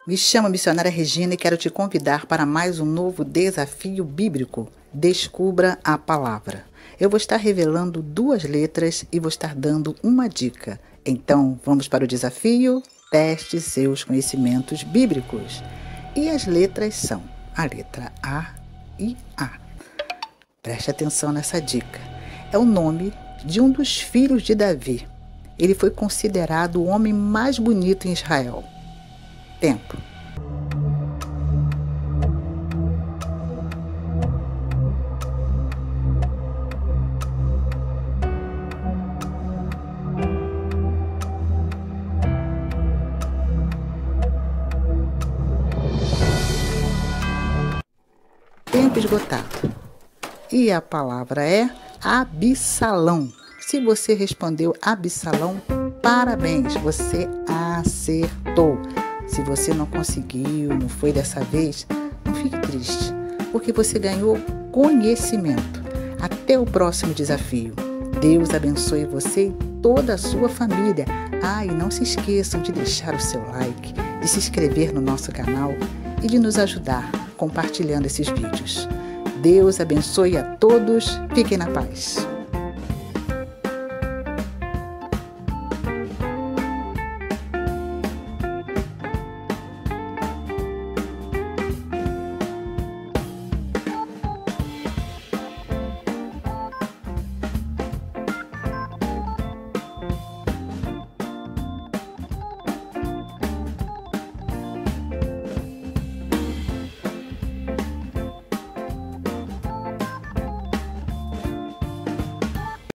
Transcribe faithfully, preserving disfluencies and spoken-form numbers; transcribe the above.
Me chamo Missionária Regina e quero te convidar para mais um novo desafio bíblico. Descubra a palavra. Eu vou estar revelando duas letras e vou estar dando uma dica. Então, vamos para o desafio? Teste seus conhecimentos bíblicos. E as letras são a letra A e A. Preste atenção nessa dica. É o nome de um dos filhos de Davi. Ele foi considerado o homem mais bonito em Israel. Tempo. Tempo esgotado. E a palavra é Absalão. Se você respondeu Absalão, parabéns, você acertou. Se você não conseguiu, não foi dessa vez, não fique triste, porque você ganhou conhecimento. Até o próximo desafio. Deus abençoe você e toda a sua família. Ah, e não se esqueçam de deixar o seu like, de se inscrever no nosso canal e de nos ajudar compartilhando esses vídeos. Deus abençoe a todos. Fiquem na paz.